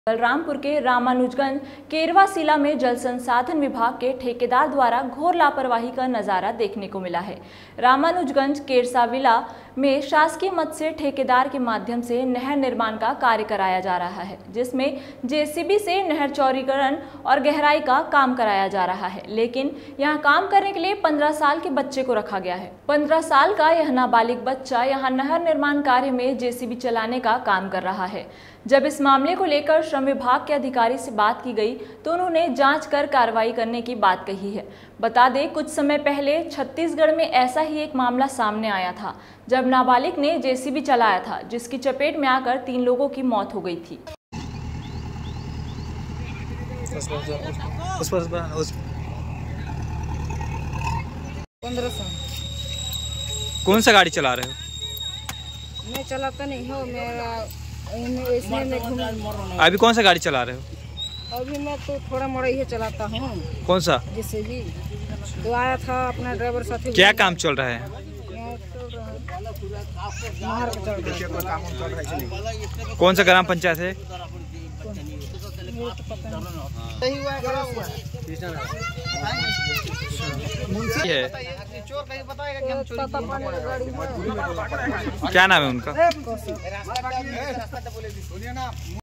बलरामपुर के रामानुजगंज केरवासिला में जल संसाधन विभाग के ठेकेदार द्वारा घोर लापरवाही का नजारा देखने को मिला है। रामानुजगंज केरसाविला में शासकीय मद से ठेकेदार के माध्यम से नहर निर्माण का कार्य कराया जा रहा है, जिसमें जेसीबी से नहर चौड़ीकरण और गहराई का काम कराया जा रहा है। लेकिन यहां काम करने के लिए 15 साल के बच्चे को रखा गया है। 15 साल का यह नाबालिग बच्चा यहां नहर निर्माण कार्य में जेसीबी चलाने का काम कर रहा है। जब इस मामले को लेकर श्रम विभाग के अधिकारी से बात की गई तो उन्होंने जांच कर कार्रवाई करने की बात कही है। बता दें, कुछ समय पहले छत्तीसगढ़ में ऐसा ही एक मामला सामने आया था, जब नाबालिग ने जेसीबी चलाया था, जिसकी चपेट में आकर 3 लोगों की मौत हो गई थी। कौन सा गाड़ी चला रहे हो? मैं चलाता नहीं हूँ, मेरा इसमें मैं घूम। अभी कौन सा गाड़ी चला रहे हो? अभी मैं तो थोड़ा मोड़ा ही चलाता हूँ। कौन सा? जैसे भी तो आया था अपना ड्राइवर साथी। क्या काम चल रहा है? कौन सा ग्राम पंचायत है? क्या नाम है उनका?